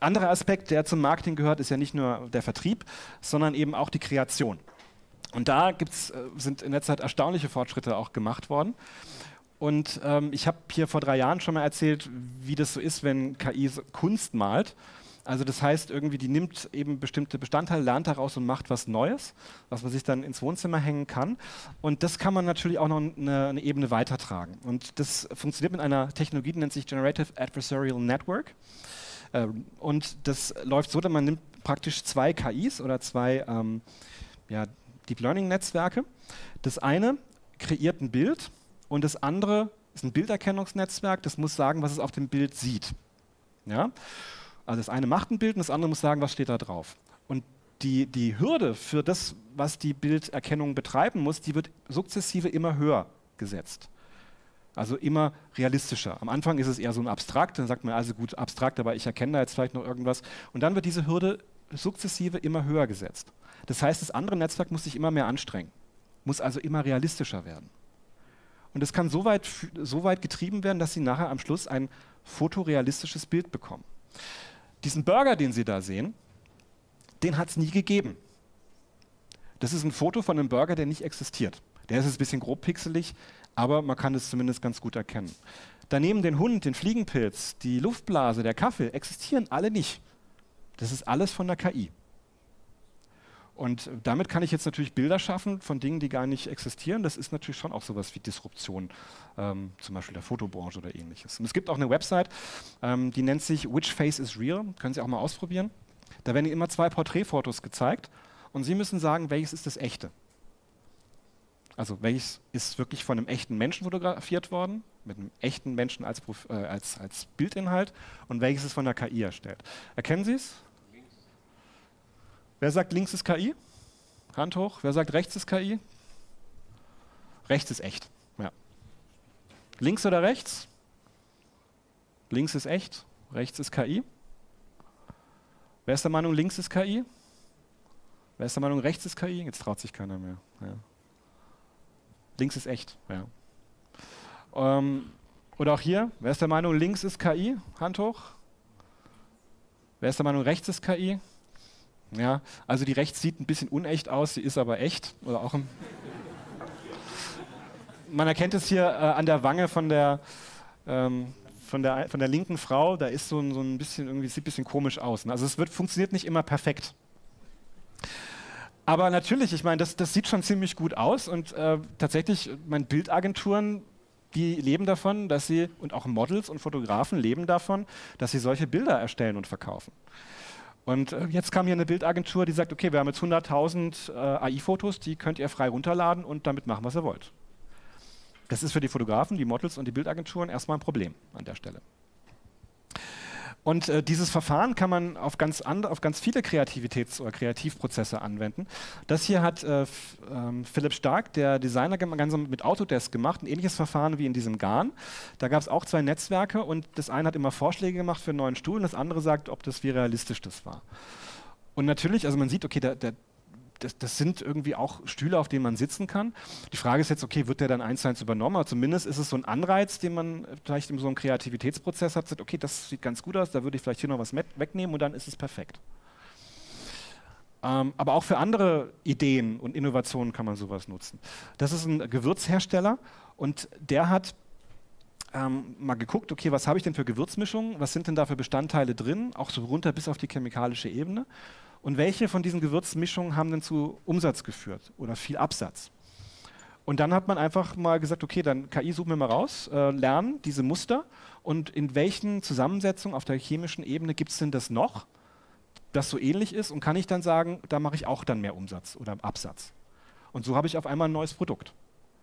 anderer Aspekt, der zum Marketing gehört, ist ja nicht nur der Vertrieb, sondern eben auch die Kreation. Und da sind in letzter Zeit erstaunliche Fortschritte auch gemacht worden. Und ich habe hier vor 3 Jahren schon mal erzählt, wie das so ist, wenn KI Kunst malt. Also das heißt, irgendwie die nimmt eben bestimmte Bestandteile, lernt daraus und macht was Neues, was man sich dann ins Wohnzimmer hängen kann. Und das kann man natürlich auch noch eine Ebene weitertragen. Und das funktioniert mit einer Technologie, die nennt sich Generative Adversarial Network. Und das läuft so, dass man nimmt praktisch 2 KIs oder 2 Deep Learning Netzwerke. Das eine kreiert ein Bild und das andere ist ein Bilderkennungsnetzwerk, das muss sagen, was es auf dem Bild sieht. Ja? Also das eine macht ein Bild und das andere muss sagen, was steht da drauf. Und die Hürde für das, was die Bilderkennung betreiben muss, die wird sukzessive immer höher gesetzt. Also immer realistischer. Am Anfang ist es eher so ein Abstrakt, dann sagt man, also gut, abstrakt, aber ich erkenne da jetzt vielleicht noch irgendwas. Und dann wird diese Hürde sukzessive immer höher gesetzt. Das heißt, das andere Netzwerk muss sich immer mehr anstrengen, muss also immer realistischer werden. Und es kann so weit getrieben werden, dass Sie nachher am Schluss ein fotorealistisches Bild bekommen. Diesen Burger, den Sie da sehen, den hat es nie gegeben. Das ist ein Foto von einem Burger, der nicht existiert. Der ist jetzt ein bisschen grob pixelig, aber man kann es zumindest ganz gut erkennen. Daneben den Hund, den Fliegenpilz, die Luftblase, der Kaffee existieren alle nicht. Das ist alles von der KI. Und damit kann ich jetzt natürlich Bilder schaffen von Dingen, die gar nicht existieren. Das ist natürlich schon auch sowas wie Disruption, zum Beispiel der Fotobranche oder ähnliches. Und es gibt auch eine Website, die nennt sich Which Face is Real. Können Sie auch mal ausprobieren. Da werden Ihnen immer 2 Porträtfotos gezeigt und Sie müssen sagen, welches ist das echte. Also welches ist wirklich von einem echten Menschen fotografiert worden, mit einem echten Menschen als Bildinhalt, und welches ist von der KI erstellt. Erkennen Sie es? Links. Wer sagt, links ist KI? Hand hoch. Wer sagt, rechts ist KI? Rechts ist echt. Ja. Links oder rechts? Links ist echt, rechts ist KI. Wer ist der Meinung, links ist KI? Wer ist der Meinung, rechts ist KI? Jetzt traut sich keiner mehr. Ja. Links ist echt, ja. Oder auch hier, wer ist der Meinung, links ist KI? Hand hoch. Wer ist der Meinung, rechts ist KI? Ja, also die rechts sieht ein bisschen unecht aus, sie ist aber echt. Oder auch man erkennt es hier an der Wange von der linken Frau, da ist so ein bisschen, irgendwie sieht ein bisschen komisch aus. Ne? Also es funktioniert nicht immer perfekt. Aber natürlich, ich meine, das sieht schon ziemlich gut aus und tatsächlich, meine Bildagenturen, die leben davon, dass sie, und auch Models und Fotografen leben davon, dass sie solche Bilder erstellen und verkaufen. Und jetzt kam hier eine Bildagentur, die sagt, okay, wir haben jetzt 100.000 AI-Fotos, die könnt ihr frei runterladen und damit machen, was ihr wollt. Das ist für die Fotografen, die Models und die Bildagenturen erstmal ein Problem an der Stelle. Und dieses Verfahren kann man auf ganz viele Kreativitäts- oder Kreativprozesse anwenden. Das hier hat Philipp Stark, der Designer, gemeinsam mit Autodesk gemacht, ein ähnliches Verfahren wie in diesem Garn. Da gab es auch 2 Netzwerke und das eine hat immer Vorschläge gemacht für einen neuen Stuhl und das andere sagt, ob das, wie realistisch das war. Und natürlich, also man sieht, okay, das sind irgendwie auch Stühle, auf denen man sitzen kann. Die Frage ist jetzt, okay, wird der dann 1:1 übernommen? Aber zumindest ist es so ein Anreiz, den man vielleicht in so einem Kreativitätsprozess hat, sagt, okay, das sieht ganz gut aus, da würde ich vielleicht hier noch was wegnehmen und dann ist es perfekt. Aber auch für andere Ideen und Innovationen kann man sowas nutzen. Das ist ein Gewürzhersteller und der hat mal geguckt, okay, was habe ich denn für Gewürzmischungen, was sind denn da für Bestandteile drin, auch so runter bis auf die chemikalische Ebene. Und welche von diesen Gewürzmischungen haben denn zu Umsatz geführt oder viel Absatz? Und dann hat man einfach mal gesagt, okay, dann KI suchen wir mal raus, lernen diese Muster und in welchen Zusammensetzungen auf der chemischen Ebene gibt es denn das noch, das so ähnlich ist und kann ich dann sagen, da mache ich auch dann mehr Umsatz oder Absatz. Und so habe ich auf einmal ein neues Produkt.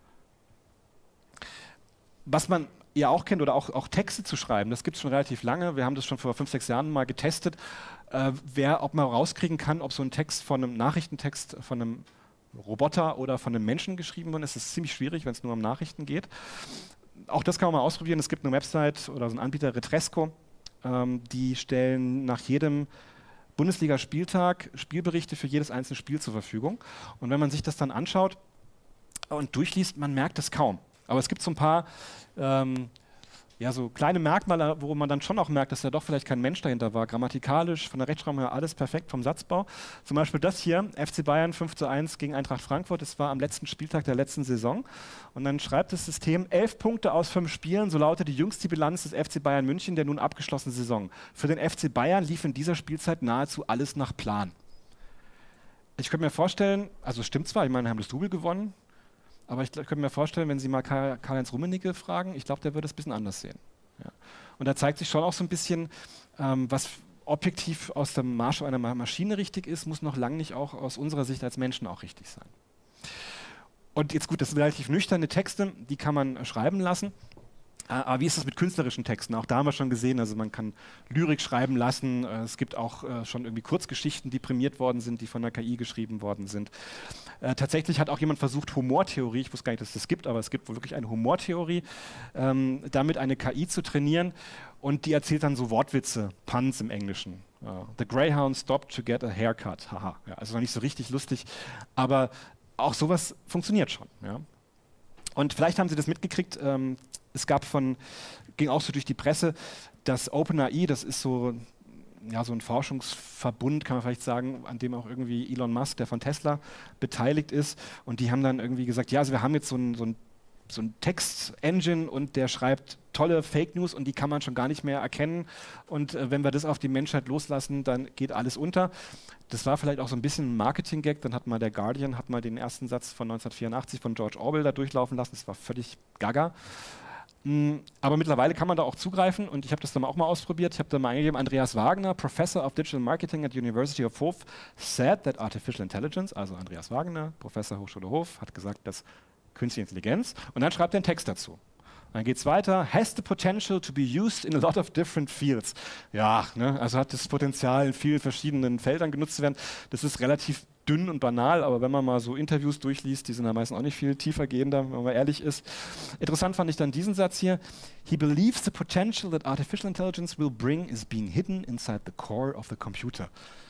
Was man ja auch kennt oder auch Texte zu schreiben, das gibt es schon relativ lange. Wir haben das schon vor 5, 6 Jahren mal getestet, ob man rauskriegen kann, ob so ein Text von einem Nachrichtentext von einem Roboter oder von einem Menschen geschrieben wird. Es ist ziemlich schwierig, wenn es nur um Nachrichten geht. Auch das kann man mal ausprobieren. Es gibt eine Website oder so einen Anbieter, Retresco, die stellen nach jedem Bundesliga-Spieltag Spielberichte für jedes einzelne Spiel zur Verfügung. Und wenn man sich das dann anschaut und durchliest, man merkt es kaum. Aber es gibt so ein paar ja, so kleine Merkmale, wo man dann schon auch merkt, dass da doch vielleicht kein Mensch dahinter war. Grammatikalisch, von der Rechtschreibung her alles perfekt vom Satzbau. Zum Beispiel das hier, FC Bayern 5:1 gegen Eintracht Frankfurt. Das war am letzten Spieltag der letzten Saison. Und dann schreibt das System 11 Punkte aus 5 Spielen, so lautet die jüngste Bilanz des FC Bayern München der nun abgeschlossenen Saison. Für den FC Bayern lief in dieser Spielzeit nahezu alles nach Plan. Ich könnte mir vorstellen, also es stimmt zwar, ich meine, wir haben das Double gewonnen, aber ich könnte mir vorstellen, wenn Sie mal Karl-Heinz Rummenigge fragen, ich glaube, der würde es ein bisschen anders sehen. Ja. Und da zeigt sich schon auch so ein bisschen, was objektiv aus dem Maßstab einer Maschine richtig ist, muss noch lange nicht auch aus unserer Sicht als Menschen auch richtig sein. Und jetzt gut, das sind relativ nüchterne Texte, die kann man schreiben lassen. Aber wie ist das mit künstlerischen Texten? Auch da haben wir schon gesehen, also man kann Lyrik schreiben lassen. Es gibt auch schon irgendwie Kurzgeschichten, die prämiert worden sind, die von der KI geschrieben worden sind. Tatsächlich hat auch jemand versucht, Humortheorie, ich wusste gar nicht, dass es das gibt, aber es gibt wohl wirklich eine Humortheorie, damit eine KI zu trainieren. Und die erzählt dann so Wortwitze, Puns im Englischen. The Greyhound stopped to get a haircut. Haha. Ja, also noch nicht so richtig lustig, aber auch sowas funktioniert schon. Ja. Und vielleicht haben Sie das mitgekriegt, es gab ging auch so durch die Presse, dass OpenAI, das ist so, ja, so ein Forschungsverbund, kann man vielleicht sagen, an dem auch irgendwie Elon Musk, der von Tesla, beteiligt ist. Und die haben dann irgendwie gesagt, ja, also wir haben jetzt so ein Text-Engine und der schreibt tolle Fake News und die kann man schon gar nicht mehr erkennen. Und wenn wir das auf die Menschheit loslassen, dann geht alles unter. Das war vielleicht auch so ein bisschen ein Marketing-Gag. Dann hat mal der Guardian den ersten Satz von 1984 von George Orwell da durchlaufen lassen. Das war völlig gaga. Aber mittlerweile kann man da auch zugreifen und ich habe das dann auch mal ausprobiert. Ich habe da mal eingegeben, Andreas Wagner, Professor of Digital Marketing at University of Hof, said that artificial intelligence, also Andreas Wagner, Professor Hochschule Hof, hat gesagt, dass künstliche Intelligenz, und dann schreibt er einen Text dazu. Und dann geht es weiter, has the potential to be used in a lot of different fields. Ja, ne, also hat das Potenzial, in vielen verschiedenen Feldern genutzt zu werden. Das ist relativ dünn und banal, aber wenn man mal so Interviews durchliest, die sind ja meistens auch nicht viel tiefer gehender, wenn man mal ehrlich ist. Interessant fand ich dann diesen Satz hier. He believes the potential that artificial intelligence will bring is being hidden inside the core of the computer.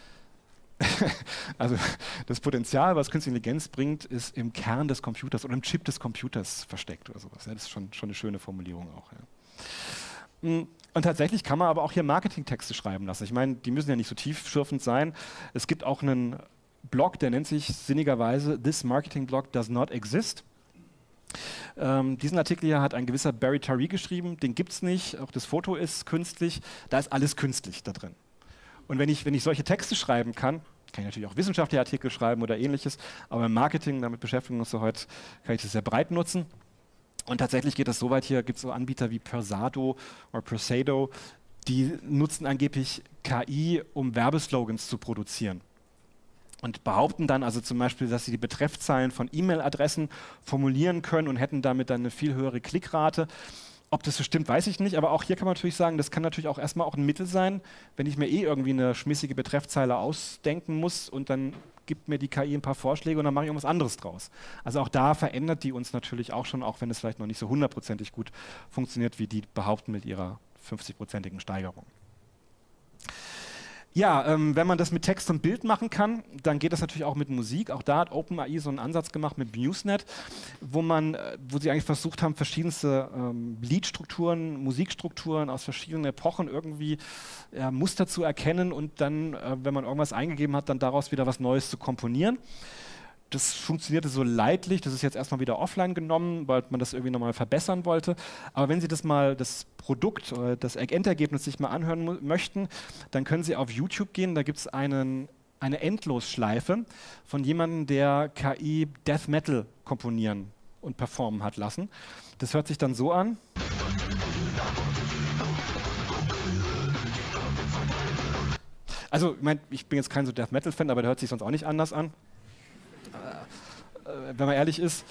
Also das Potenzial, was Künstliche Intelligenz bringt, ist im Kern des Computers oder im Chip des Computers versteckt oder sowas. Ja, das ist schon eine schöne Formulierung auch. Ja. Und tatsächlich kann man aber auch hier Marketingtexte schreiben lassen. Ich meine, die müssen ja nicht so tiefschürfend sein. Es gibt auch einen Blog, der nennt sich sinnigerweise This Marketing Blog Does Not Exist. Diesen Artikel hier hat ein gewisser Barry Tari geschrieben, den gibt es nicht, auch das Foto ist künstlich, da ist alles künstlich da drin. Und wenn ich solche Texte schreiben kann ich natürlich auch wissenschaftliche Artikel schreiben oder ähnliches, aber im Marketing, damit beschäftigen wir uns so heute, kann ich das sehr breit nutzen. Und tatsächlich geht das so weit, hier gibt es so Anbieter wie Persado oder Persado, die nutzen angeblich KI, um Werbeslogans zu produzieren. Und behaupten dann also zum Beispiel, dass sie die Betreffzeilen von E-Mail-Adressen formulieren können und hätten damit dann eine viel höhere Klickrate. Ob das so stimmt, weiß ich nicht, aber auch hier kann man natürlich sagen, das kann natürlich auch erstmal auch ein Mittel sein, wenn ich mir irgendwie eine schmissige Betreffzeile ausdenken muss und dann gibt mir die KI ein paar Vorschläge und dann mache ich irgendwas anderes draus. Also auch da verändert die uns natürlich auch schon, auch wenn es vielleicht noch nicht so hundertprozentig gut funktioniert, wie die behaupten mit ihrer 50-prozentigen Steigerung. Ja, wenn man das mit Text und Bild machen kann, dann geht das natürlich auch mit Musik. Auch da hat OpenAI so einen Ansatz gemacht mit MuseNet, wo sie eigentlich versucht haben, verschiedenste Liedstrukturen, Musikstrukturen aus verschiedenen Epochen irgendwie Muster zu erkennen und dann, wenn man irgendwas eingegeben hat, dann daraus wieder was Neues zu komponieren. Das funktionierte so leidlich, das ist jetzt erstmal wieder offline genommen, weil man das irgendwie nochmal verbessern wollte. Aber wenn Sie das Produkt oder das Endergebnis sich mal anhören möchten, dann können Sie auf YouTube gehen, da gibt es eine Endlosschleife von jemandem, der KI Death Metal komponieren und performen hat lassen. Das hört sich dann so an. Also, ich bin jetzt kein so Death Metal-Fan, aber der hört sich sonst auch nicht anders an. Wenn man ehrlich ist.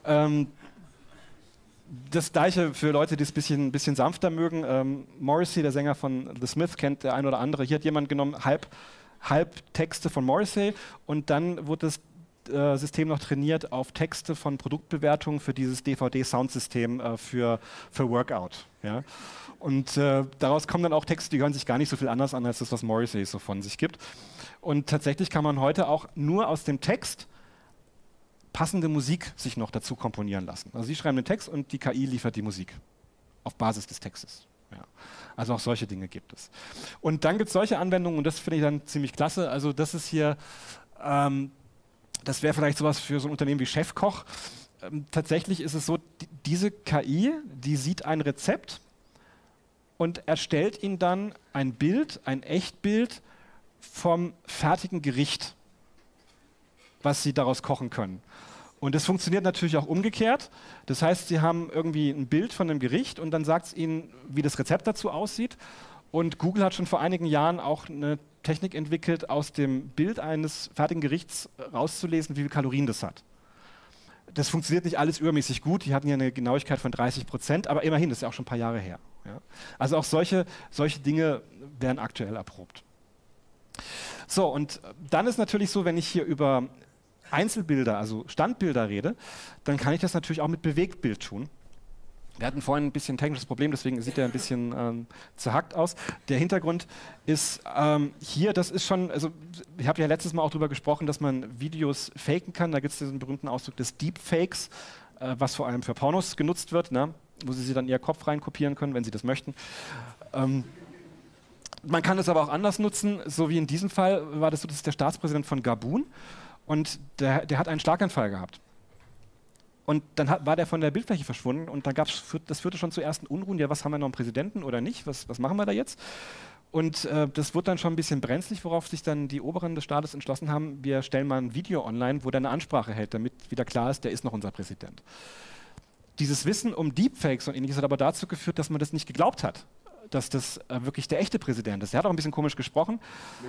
Das Gleiche für Leute, die es ein bisschen sanfter mögen. Morrissey, der Sänger von The Smiths, kennt der ein oder andere. Hier hat jemand genommen halb Texte von Morrissey und dann wurde das System noch trainiert auf Texte von Produktbewertungen für dieses DVD-Soundsystem für Workout. Ja? Und daraus kommen dann auch Texte, die hören sich gar nicht so viel anders an, als das, was Morrissey so von sich gibt. Und tatsächlich kann man heute auch nur aus dem Text passende Musik sich noch dazu komponieren lassen. Also Sie schreiben den Text und die KI liefert die Musik. auf Basis des Textes. Ja. Also auch solche Dinge gibt es. Und dann gibt es solche Anwendungen, und das finde ich dann ziemlich klasse. Also das ist hier, das wäre vielleicht sowas für so ein Unternehmen wie Chefkoch. Tatsächlich ist es so, diese KI, die sieht ein Rezept und erstellt Ihnen dann ein Bild, ein Echtbild vom fertigen Gericht, was Sie daraus kochen können. Und das funktioniert natürlich auch umgekehrt. Das heißt, Sie haben irgendwie ein Bild von einem Gericht und dann sagt es Ihnen, wie das Rezept dazu aussieht. Und Google hat schon vor einigen Jahren auch eine Technik entwickelt, aus dem Bild eines fertigen Gerichts rauszulesen, wie viele Kalorien das hat. Das funktioniert nicht alles übermäßig gut. Die hatten ja eine Genauigkeit von 30%, aber immerhin, das ist ja auch schon ein paar Jahre her. Ja. Also auch solche Dinge werden aktuell erprobt. So, und dann ist natürlich so, wenn ich hier über Einzelbilder, also Standbilder rede, dann kann ich das natürlich auch mit Bewegtbild tun. Wir hatten vorhin ein bisschen ein technisches Problem, deswegen sieht er ein bisschen zerhackt aus. Der Hintergrund ist hier, das ist schon, also ich habe ja letztes Mal auch darüber gesprochen, dass man Videos faken kann. Da gibt es diesen berühmten Ausdruck des Deepfakes, was vor allem für Pornos genutzt wird, ne? Wo sie dann in ihr Kopf rein kopieren können, wenn sie das möchten. Man kann es aber auch anders nutzen, so wie in diesem Fall war das so, das ist der Staatspräsident von Gabun und der hat einen Schlaganfall gehabt. Und dann war der von der Bildfläche verschwunden und dann das führte schon zu ersten Unruhen. Ja, was haben wir noch, einen Präsidenten oder nicht? Was machen wir da jetzt? Und das wurde dann schon ein bisschen brenzlig, worauf sich dann die Oberen des Staates entschlossen haben, wir stellen mal ein Video online, wo der eine Ansprache hält, damit wieder klar ist, der ist noch unser Präsident. Dieses Wissen um Deepfakes und Ähnliches hat aber dazu geführt, dass man das nicht geglaubt hat, dass das wirklich der echte Präsident ist. Er hat auch ein bisschen komisch gesprochen.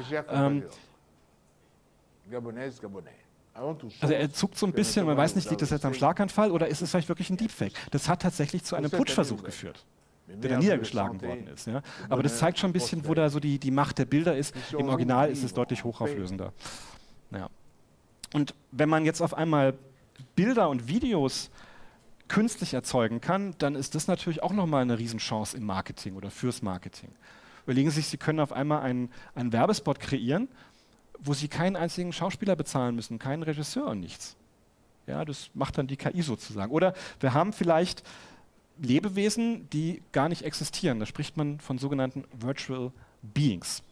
Also er zuckt so ein bisschen, man weiß nicht, liegt das jetzt am Schlaganfall oder ist es vielleicht wirklich ein Deepfake? Das hat tatsächlich zu einem Putschversuch geführt, der dann niedergeschlagen worden ist. Ja? Aber das zeigt schon ein bisschen, wo da so die Macht der Bilder ist. Im Original ist es deutlich hochauflösender. Ja. Und wenn man jetzt auf einmal Bilder und Videos künstlich erzeugen kann, dann ist das natürlich auch nochmal eine Riesenchance im Marketing oder fürs Marketing. Überlegen Sie sich, Sie können auf einmal einen Werbespot kreieren, wo Sie keinen einzigen Schauspieler bezahlen müssen, keinen Regisseur und nichts. Ja, das macht dann die KI sozusagen. Oder wir haben vielleicht Lebewesen, die gar nicht existieren. Da spricht man von sogenannten Virtual Beings.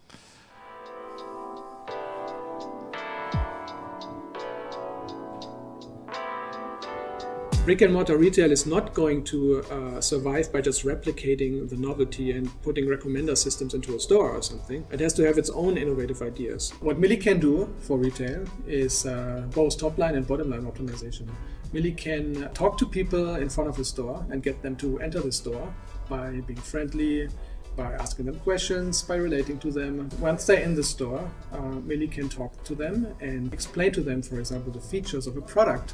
Brick-and-mortar retail is not going to survive by just replicating the novelty and putting recommender systems into a store or something. It has to have its own innovative ideas. What Millie can do for retail is both top-line and bottom-line optimization. Millie can talk to people in front of the store and get them to enter the store by being friendly, by asking them questions, by relating to them. Once they're in the store, Millie can talk to them and explain to them, for example, the features of a product.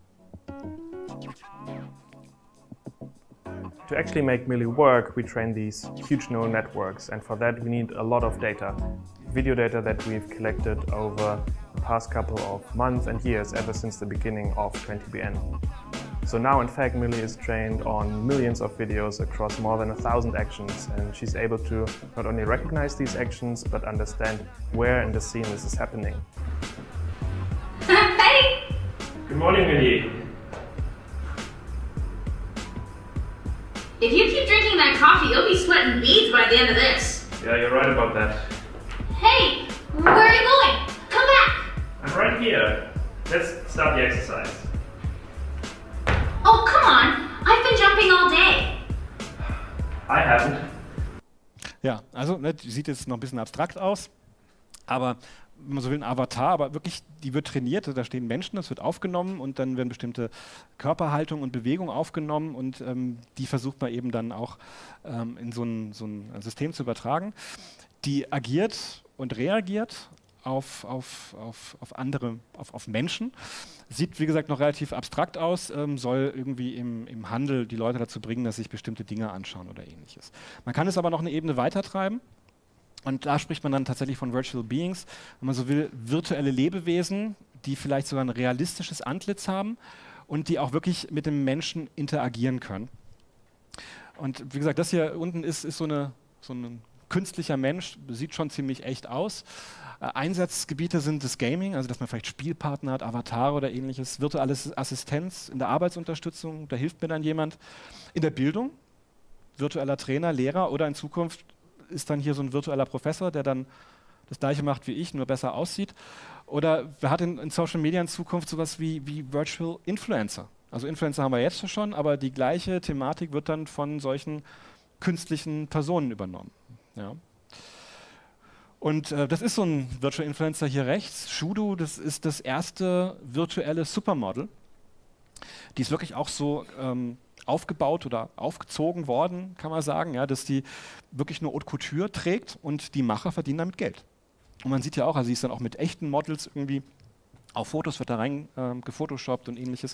To actually make Millie work, we train these huge neural networks, and for that we need a lot of data. Video data that we've collected over the past couple of months and years, ever since the beginning of 20BN. So now, in fact, Millie is trained on millions of videos across more than 1,000 actions, and she's able to not only recognize these actions, but understand where in the scene this is happening. Hey! Good morning, Millie. If you keep drinking that coffee, you'll be sweating beads by the end of this. Yeah, you're right about that. Hey, where are you going? Come back! I'm right here. Let's start the exercise. Oh, come on. I've been jumping all day. I haven't. Ja, also ne, die sieht jetzt noch ein bisschen abstrakt aus, aber wenn man so will, ein Avatar, aber wirklich, die wird trainiert, da stehen Menschen, das wird aufgenommen und dann werden bestimmte Körperhaltung und Bewegung aufgenommen und die versucht man eben dann auch in so ein System zu übertragen. Die agiert und reagiert auf Menschen. Sieht, wie gesagt, noch relativ abstrakt aus, soll irgendwie im Handel die Leute dazu bringen, dass sich bestimmte Dinge anschauen oder ähnliches. Man kann es aber noch eine Ebene weitertreiben. Und da spricht man dann tatsächlich von Virtual Beings, wenn man so will, virtuelle Lebewesen, die vielleicht sogar ein realistisches Antlitz haben und die auch wirklich mit dem Menschen interagieren können. Und wie gesagt, das hier unten ist so ein künstlicher Mensch, sieht schon ziemlich echt aus. Einsatzgebiete sind das Gaming, also dass man vielleicht Spielpartner hat, Avatare oder ähnliches, virtuelle Assistenz in der Arbeitsunterstützung, da hilft mir dann jemand. In der Bildung, virtueller Trainer, Lehrer, oder in Zukunft ist dann hier so ein virtueller Professor, der dann das Gleiche macht wie ich, nur besser aussieht. Oder wer hat in Social Media in Zukunft sowas wie Virtual Influencer? Also Influencer haben wir jetzt schon, aber die gleiche Thematik wird dann von solchen künstlichen Personen übernommen. Ja. Und das ist so ein Virtual Influencer hier rechts. Shudu, das ist das erste virtuelle Supermodel. Die ist wirklich auch so aufgebaut oder aufgezogen worden, kann man sagen, ja, dass die wirklich nur Haute Couture trägt und die Macher verdienen damit Geld. Und man sieht ja auch, also sie ist dann auch mit echten Models irgendwie, auf Fotos wird da rein gefotoshoppt und ähnliches.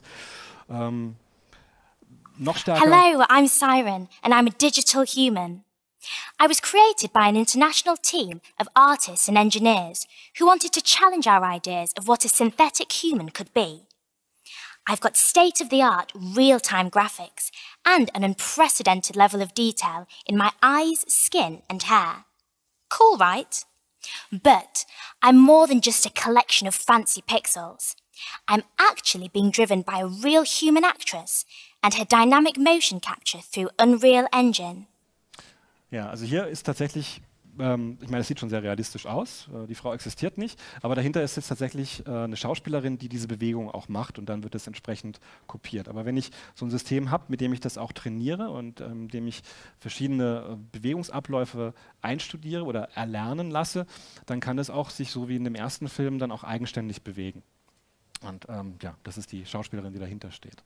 Noch stärker. Hello, I'm Siren and I'm a digital human. I was created by an international team of artists and engineers who wanted to challenge our ideas of what a synthetic human could be. I've got state-of-the-art real-time graphics and an unprecedented level of detail in my eyes, skin and hair. Cool, right? But I'm more than just a collection of fancy pixels. I'm actually being driven by a real human actress and her dynamic motion capture through Unreal Engine. Ja, also hier ist tatsächlich, ich meine, das sieht schon sehr realistisch aus, die Frau existiert nicht, aber dahinter ist jetzt tatsächlich eine Schauspielerin, die diese Bewegung auch macht und dann wird es entsprechend kopiert. Aber wenn ich so ein System habe, mit dem ich das auch trainiere und dem ich verschiedene Bewegungsabläufe einstudiere oder erlernen lasse, dann kann es auch sich so wie in dem ersten Film dann auch eigenständig bewegen. Und ja, das ist die Schauspielerin, die dahinter steht.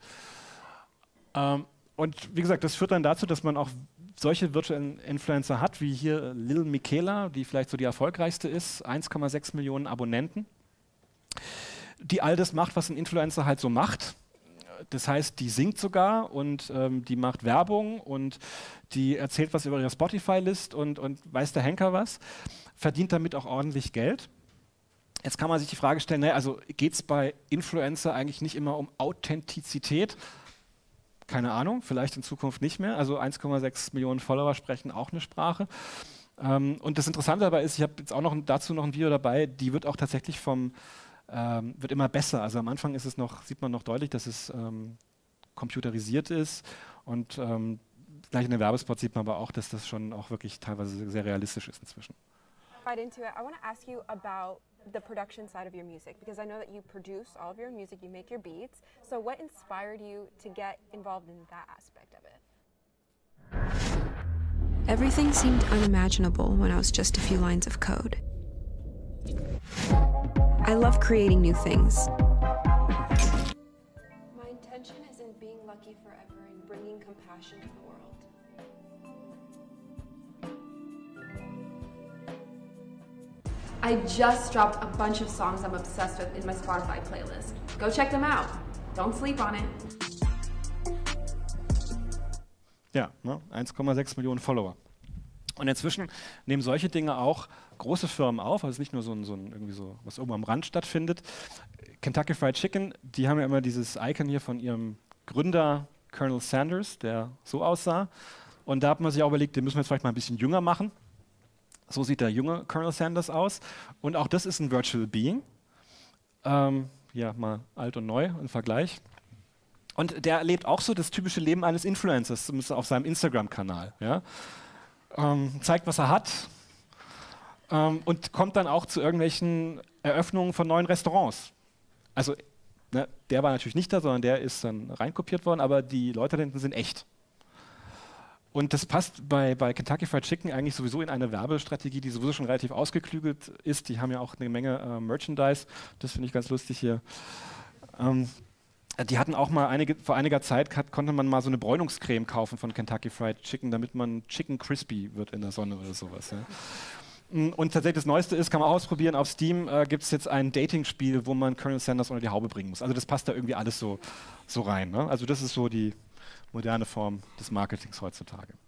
Und wie gesagt, das führt dann dazu, dass man auch solche virtuellen Influencer hat, wie hier Lil Miquela, die vielleicht so die erfolgreichste ist, 1,6 Millionen Abonnenten, die all das macht, was ein Influencer halt so macht. Das heißt, die singt sogar und die macht Werbung und die erzählt was über ihre Spotify-List und weiß der Henker was, verdient damit auch ordentlich Geld. Jetzt kann man sich die Frage stellen, naja, also geht es bei Influencer eigentlich nicht immer um Authentizität? Keine Ahnung, vielleicht in Zukunft nicht mehr. Also 1,6 Millionen Follower sprechen auch eine Sprache. Und das Interessante dabei ist, ich habe jetzt auch dazu noch ein Video dabei, die wird auch tatsächlich wird immer besser. Also am Anfang ist es noch, sieht man noch deutlich, dass es computerisiert ist. Und gleich in den Werbespot sieht man aber auch, dass das schon auch wirklich teilweise sehr realistisch ist inzwischen. Right into it, I want to ask you about the production side of your music, because I know that you produce all of your music, you make your beats. So what inspired you to get involved in that aspect of it? Everything seemed unimaginable when I was just a few lines of code. I love creating new things. My intention isn't being lucky forever and bringing compassion to the world. I just dropped a bunch of songs I'm obsessed with in my Spotify playlist. Go check them out. Don't sleep on it. Ja, ne, 1,6 Millionen Follower. Und inzwischen nehmen solche Dinge auch große Firmen auf, also nicht nur irgendwie so, was irgendwo am Rand stattfindet. Kentucky Fried Chicken, die haben ja immer dieses Icon hier von ihrem Gründer Colonel Sanders, der so aussah. Und da hat man sich auch überlegt, den müssen wir jetzt vielleicht mal ein bisschen jünger machen. So sieht der junge Colonel Sanders aus. Und auch das ist ein Virtual Being. Ja, mal alt und neu im Vergleich. Und der lebt auch so das typische Leben eines Influencers, zumindest auf seinem Instagram-Kanal. Ja? Zeigt, was er hat und kommt dann auch zu irgendwelchen Eröffnungen von neuen Restaurants. Also ne, der war natürlich nicht da, sondern der ist dann reinkopiert worden, aber die Leute da hinten sind echt. Und das passt bei Kentucky Fried Chicken eigentlich sowieso in eine Werbestrategie, die sowieso schon relativ ausgeklügelt ist. Die haben ja auch eine Menge Merchandise, das finde ich ganz lustig hier. Die hatten auch mal vor einiger Zeit, konnte man mal so eine Bräunungscreme kaufen von Kentucky Fried Chicken, damit man Chicken Crispy wird in der Sonne oder sowas. Ja. Und tatsächlich das Neueste ist, kann man ausprobieren, auf Steam gibt es jetzt ein Dating-Spiel, wo man Colonel Sanders unter die Haube bringen muss. Also das passt da irgendwie alles so rein. Ne? Also das ist so die moderne Form des Marketings heutzutage.